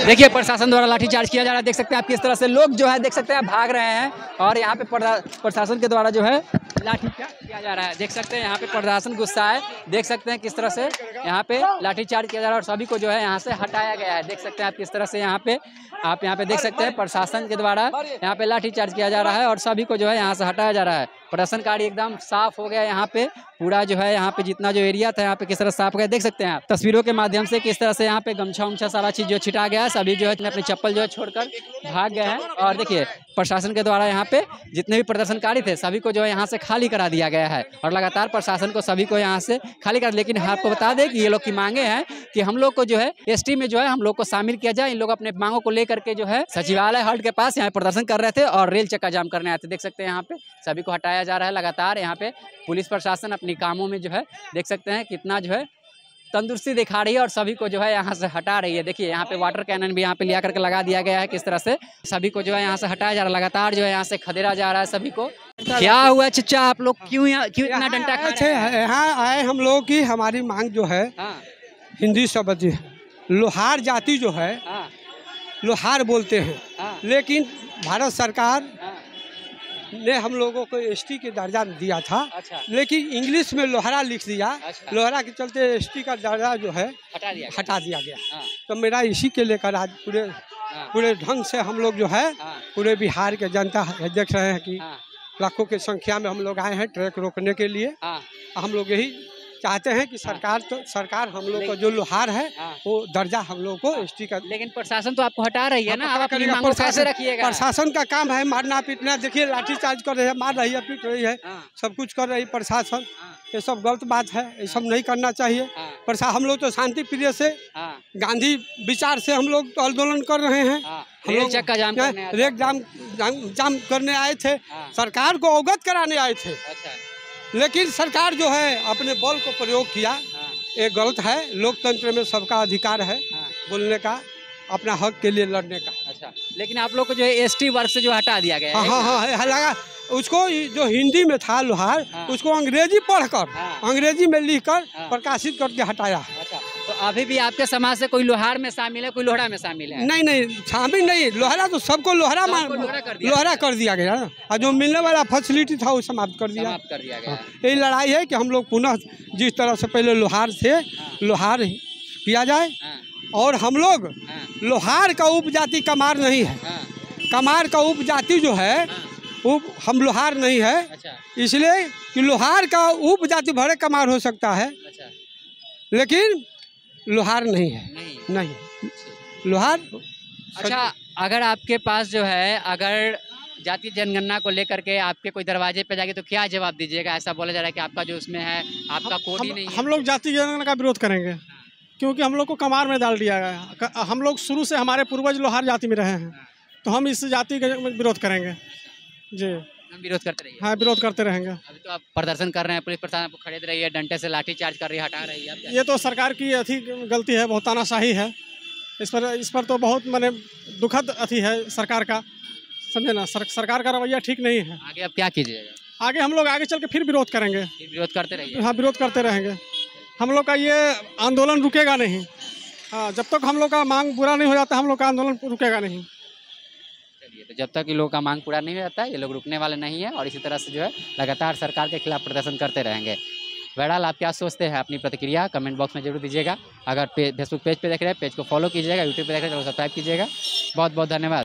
देखिए प्रशासन द्वारा लाठीचार्ज किया जा रहा है। देख सकते हैं आप किस तरह से लोग जो है देख सकते हैं भाग रहे हैं और यहाँ पे प्रशासन के द्वारा जो है लाठीचार्ज किया जा रहा है। देख सकते हैं यहाँ पे प्रशासन गुस्सा है। देख सकते हैं किस तरह से यहाँ पे लाठीचार्ज किया जा रहा है और सभी को जो है यहाँ से हटाया गया है। देख सकते हैं आप किस तरह से यहाँ पे देख सकते हैं प्रशासन के द्वारा यहाँ पे लाठीचार्ज किया जा रहा है और सभी को जो है यहाँ से हटाया जा रहा है। प्रदर्शन कार्य एकदम साफ हो गया यहाँ पे, पूरा जो है यहाँ पे जितना जो एरिया था यहाँ पे किस तरह साफ हो गया। देख सकते हैं आप तस्वीरों के माध्यम से किस तरह से यहाँ पे गमछा उमछा सारा चीज जो छिटा गया है। सभी जो है अपनी चप्पल जो है छोड़कर भाग गए हैं और देखिए प्रशासन के द्वारा यहाँ पे जितने भी प्रदर्शनकारी थे सभी को जो है यहाँ से खाली करा दिया गया है और लगातार प्रशासन को सभी को यहाँ से खाली कर। लेकिन आपको बता दें कि ये लोग की मांगे हैं कि हम लोग को जो है एसटी में जो है हम लोग को शामिल किया जाए। इन लोग अपने मांगों को लेकर के जो है सचिवालय हॉल के पास यहाँ प्रदर्शन कर रहे थे और रेल चक्का जाम करने आए थे। देख सकते हैं यहाँ पे सभी को हटाया जा रहा है। लगातार यहाँ पे पुलिस प्रशासन अपनी कामों में जो है देख सकते हैं कितना जो है तंदुरुस्ती दिखा रही है और सभी को जो है यहाँ से हटा रही है। देखिए यहाँ पे वाटर कैनन भी यहाँ पे लिया करके लगा दिया गया है। किस तरह से सभी को जो है यहाँ से हटाया जा रहा है। लगातार जो है यहाँ से खदेड़ा जा रहा है सभी को। क्या हुआ चचा, आप लोग क्यों इतना डंडा खा रहे हैं? यहाँ आए हम लोग की हमारी मांग जो है हिंदी शब्द लोहार जाति जो है लोहार बोलते हैं, लेकिन भारत सरकार ने हम लोगों को एसटी के दर्जा दिया था। अच्छा। लेकिन इंग्लिश में लोहरा लिख दिया। अच्छा। लोहरा के चलते एसटी का दर्जा जो है हटा दिया गया। तो मेरा इसी के लेकर आज पूरे ढंग से हम लोग जो है पूरे बिहार के जनता देख रहे हैं कि लाखों की संख्या में हम लोग आए हैं ट्रैक रोकने के लिए। हम लोग यही चाहते हैं कि सरकार हम लोग को जो लोहार है वो दर्जा हम लोग को एसटी का। लेकिन प्रशासन तो आपको हटा रही है ना, आप अपनी मांगों कैसे रखिएगा? प्रशासन का काम है मारना पीटना। देखिए लाठीचार्ज कर रही है, मार रही है, पीट रही है, सब कुछ कर रही है प्रशासन। ये सब गलत बात है, ये सब नहीं करना चाहिए। प्रशासन हम लोग तो शांति प्रिय से गांधी विचार से हम लोग तो आंदोलन कर रहे हैं। हम लोग रेल जाम करने आए थे, सरकार को अवगत कराने आए थे। लेकिन सरकार जो है अपने बल को प्रयोग किया, ये गलत है। लोकतंत्र में सबका अधिकार है बोलने का, अपना हक के लिए लड़ने का। अच्छा, लेकिन आप लोग को जो है एसटी वर्ग से जो हटा दिया गया है। हाँ, लगा उसको जो हिंदी में था लोहार, उसको अंग्रेजी पढ़कर अंग्रेजी में लिखकर प्रकाशित करके हटाया। अच्छा, तो अभी भी आपके समाज से कोई लोहार में शामिल है, कोई लोहरा में शामिल है? नहीं, शामिल नहीं। लोहरा तो सबको लोहरा कर दिया गया ना, और जो मिलने वाला फैसिलिटी था वो समाप्त कर दिया गया। यही लड़ाई है कि हम लोग पुनः जिस तरह से पहले लोहार थे लोहार किया जाए। और हम लोग लोहार का उपजाति कमार नहीं है। कमार का उपजाति जो है वो हम लोहार नहीं है। अच्छा। इसलिए कि लोहार का उपजाति भरे कमार हो सकता है। अच्छा। लेकिन लोहार नहीं है। नहीं लोहार। अच्छा, अगर आपके पास जो है अगर जाति जनगणना को लेकर के आपके कोई दरवाजे पे जाके तो क्या जवाब दीजिएगा? ऐसा बोला जा रहा है कि आपका जो उसमें है आपका कोड ही नहीं है। हम लोग जाति जनगणना का विरोध करेंगे क्योंकि हम लोग को कमार में डाल दिया गया। हम लोग शुरू से हमारे पूर्वज लोहार जाति में रहे हैं, तो हम इस जाति का विरोध करेंगे जी। हम विरोध करते रहिए। हाँ, विरोध करते रहेंगे। अभी तो आप प्रदर्शन कर रहे हैं, पुलिस प्रशासन आपको खड़े रही है, डंडे से लाठीचार्ज कर रही है, हटा रही है। ये तो सरकार की गलती है, बहुत तानाशाही है। इस पर तो बहुत माने दुखद अथी है सरकार का, समझे ना। सरकार का रवैया ठीक नहीं है। आगे आप क्या कीजिएगा? आगे हम लोग आगे चल के फिर विरोध करेंगे। विरोध करते रहिए। हाँ, विरोध करते रहेंगे। हम लोग का ये आंदोलन रुकेगा नहीं। हाँ, जब तक हम लोग का मांग पूरा नहीं हो जाता हम लोग का आंदोलन रुकेगा नहीं। तो जब तक इन लोगों का मांग पूरा नहीं हो जाता ये लोग रुकने वाले नहीं है और इसी तरह से जो है लगातार सरकार के खिलाफ प्रदर्शन करते रहेंगे। बहरहाल आप क्या सोचते हैं, अपनी प्रतिक्रिया कमेंट बॉक्स में जरूर दीजिएगा। अगर फेसबुक पेज पे देख रहे हैं पेज को फॉलो कीजिएगा, यूट्यूब पे देख रहे हैं तो सब्सक्राइब कीजिएगा। बहुत बहुत धन्यवाद।